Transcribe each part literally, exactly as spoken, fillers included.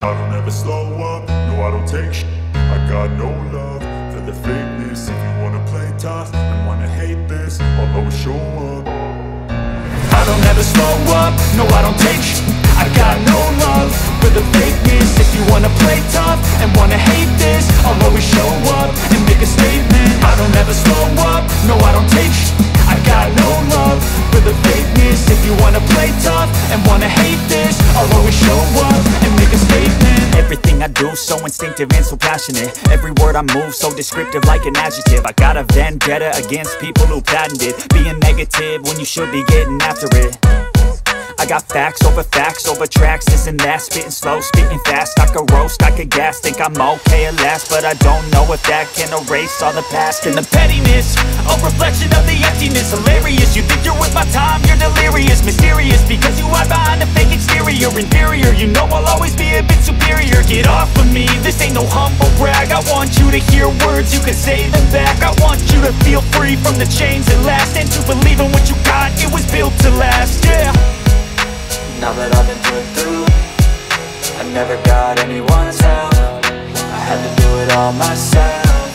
I don't ever slow up, no I don't take sh**. I got no love for the fakeness. If you wanna play tough and wanna hate this, I'll always show up. I don't ever slow up, no I don't take sh**. I got no love for the fakeness. If you wanna play tough and wanna hate this, I'll always show up and make a statement. I don't ever slow up, no I don't take sh**. I got no love for the fakeness. If you wanna play tough and wanna hate this, I'll always show up and make a statement. Everything I do so instinctive and so passionate. Every word I move so descriptive like an adjective. I got a vendetta against people who patented being negative when you should be getting after it. I got facts over facts over tracks, this and that. Spitting slow, spitting fast, I could roast, I could gas. Think I'm okay at last, but I don't know if that can erase all the past. And the pettiness, a reflection of the emptiness. Hilarious, you think you're worth my time, you're delirious. Mysterious, because you hide behind a fake exterior. Inferior, you know I'll always be a bit superior. Get off of me, this ain't no humble brag. I want you to hear words, you can say them back. I want you to feel free from the chains that last, and to believe in what you got, it was built to last, yeah. Now that I've been put through, I never got anyone's help. I had to do it all myself.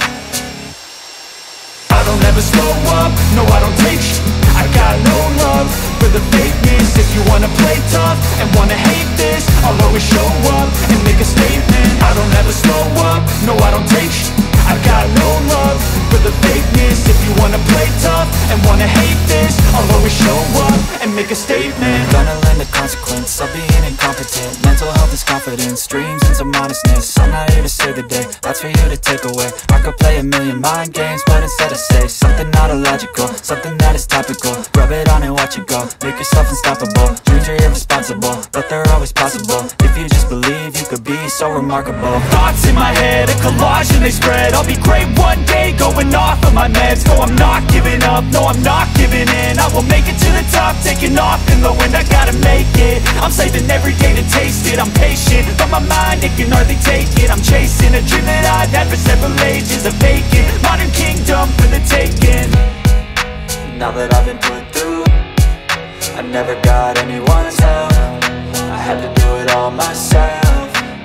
I don't ever slow up, no I don't take sh**. I got no love for the fakeness. If you wanna play tough and wanna hate this, I'll always show up and make a statement. I don't ever slow up, no I don't take sh**. I got no love for the fakeness. If you wanna play tough and wanna hate this, I'll always show up and make a statement. Gonna learn the consequence of being incompetent. Mental health is confidence, dreams and some honestness. I'm not here to save the day, that's for you to take away. I could play a million mind games, but instead I say something not illogical, something that is topical. Rub it on and watch it go, make yourself unstoppable. Dreams are irresponsible, but they're always possible. If you just believe, you could be so remarkable. Thoughts in my head, a collage and they spread. I'll be great one day, going off of my meds. No, I'm not giving up, no, I'm not giving in. I will make it to the top, taking off in the wind. I gotta make it, I'm saving every day to taste it. I'm patient, but my mind, it can hardly take it. I'm chasing a dream that I've had for several ages. A vacant, modern kingdom for the taking. Now that I've been put through, I never got anyone's help. I had to do it all myself.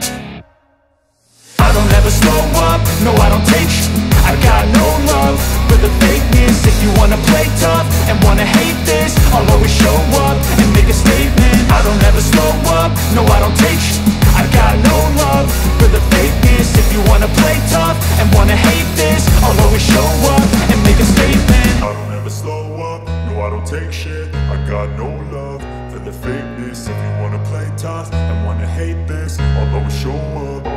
I don't ever slow up, no I don't take sh**. I got no love for the fakeness. If you wanna play tough and wanna hate this, I'll always show up and make a statement. I don't ever slow up, no I don't take sh**. I got no love for the fakeness. If you wanna play tough and wanna hate this, I'll always show up and make a statement. I don't ever slow up, no I don't take shit. I got no love for the fakeness. If you wanna play tough and wanna hate this, I'll always show up.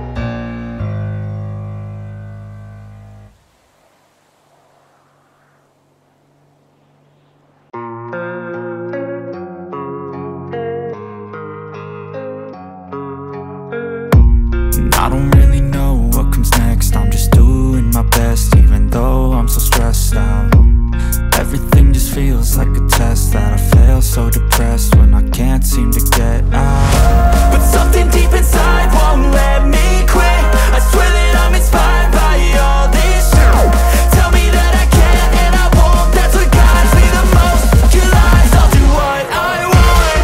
I don't really know what comes next. I'm just doing my best, even though I'm so stressed out. Everything just feels like a test that I fail, so depressed when I can't seem to get out. But something deep inside won't let me quit. I swear that I'm inspired by all this shit. Tell me that I can and I won't. That's what guides me the most. Your lies, I'll do what I want.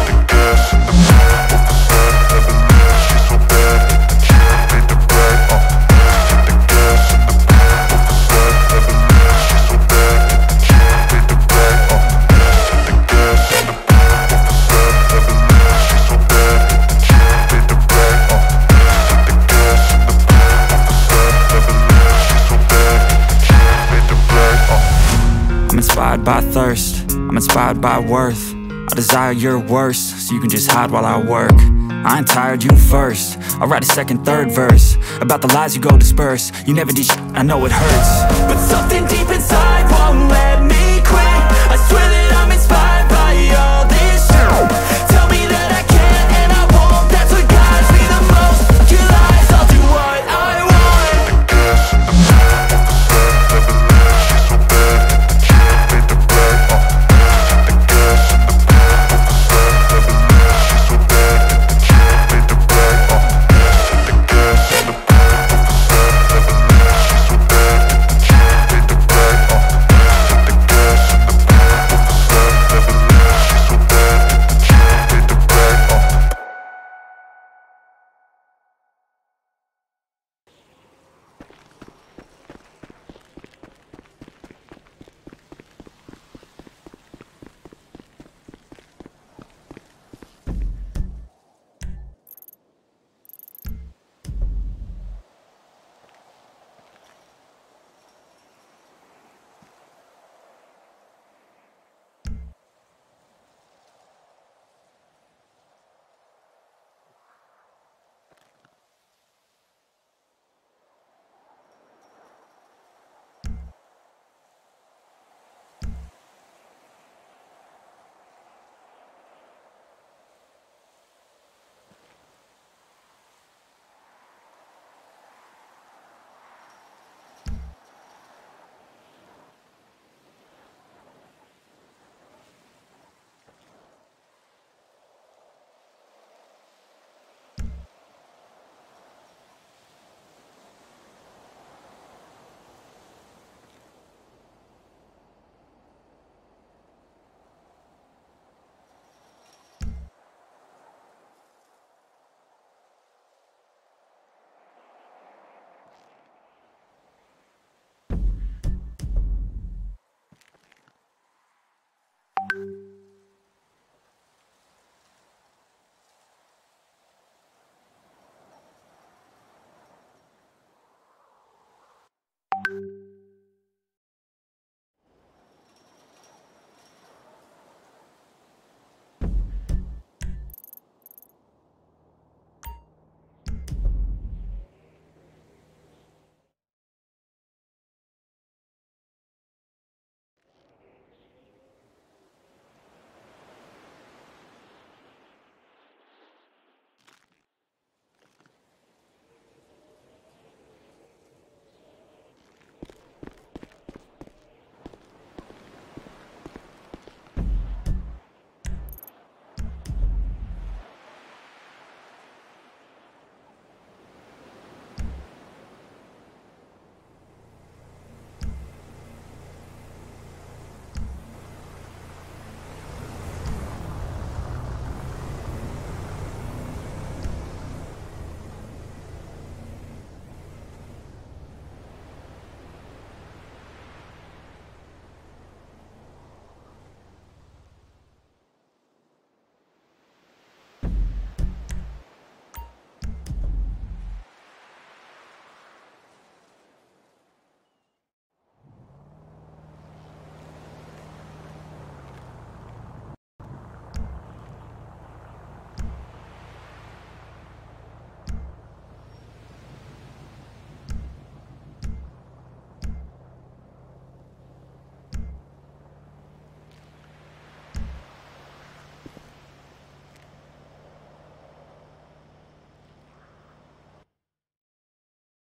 Inspired by thirst, I'm inspired by worth. I desire your worst, so you can just hide while I work. I ain't tired, you first. I'll write a second, third verse about the lies you go disperse. You never did shit, I know it hurts. But something deep inside won't let